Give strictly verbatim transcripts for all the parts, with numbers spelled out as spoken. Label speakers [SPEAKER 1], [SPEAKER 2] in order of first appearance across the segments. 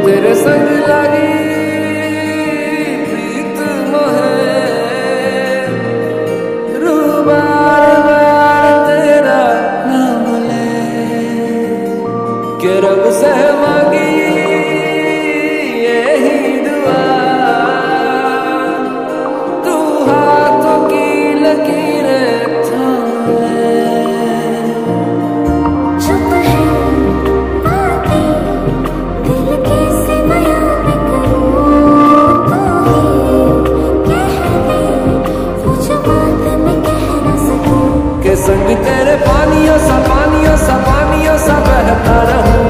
[SPEAKER 1] तेरे संग लगी प्रीत मोहे, रू बार बार तेरा नाम ले, के रब से मांगी यही दुआ, तू हाथों की लकीरें थाम ले।
[SPEAKER 2] चुप है बातें दिल के से बयां मैं करूं, तू ही कह दे वो जो बात मैं कह ना सकूं।
[SPEAKER 1] के संग तेरे पानियों सा पानियों सा पानियों सा बहता रहूं,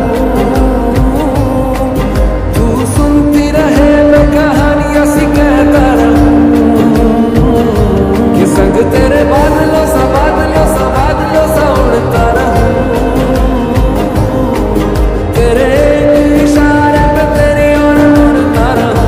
[SPEAKER 1] तू सुनती रहे मैं कहानियां सी कहता रहूं। के संग तेरे बादलों सा बादलों सा बादलों सा उड़ता रहूं, तेरे इशारे पे तेरी ओर मुड़ता रहूं।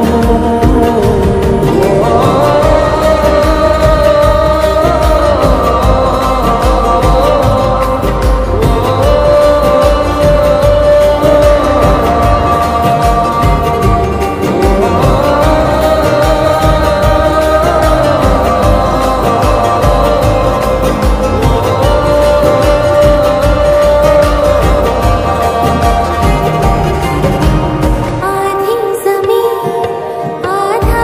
[SPEAKER 2] आधी ज़मीन आधा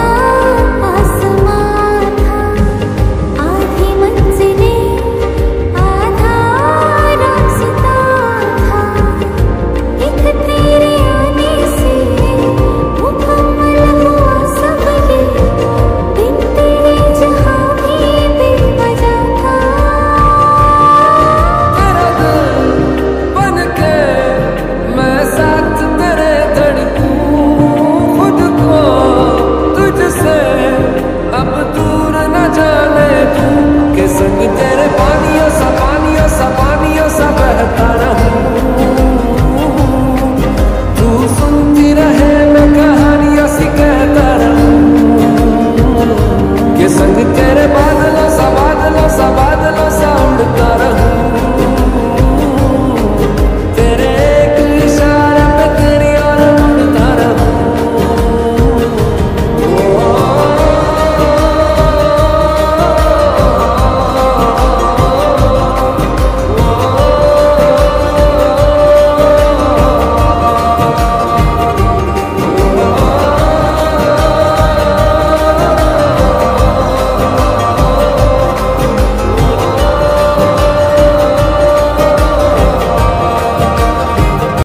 [SPEAKER 2] आसमां था, आधी मंजिलें आधा रास्ता था, एक तेरे आने से मुकम्मल हुआ सब ये, बिन तेरे जहाँ भी बेवजह था।
[SPEAKER 1] तेरा दिल बन के मैं साथ तेरे धड़कूं, खुद को तुझसे अब दूर न जाने दूं। के संग तेरे पानियों सा पानियों सा पानियों सा बहता रहूं, तू सुनती रहे मैं कहानियां सी कहता रहूं। के संग तेरे बादलों सा बादलों सा बादलों सा उड़ता रहूं।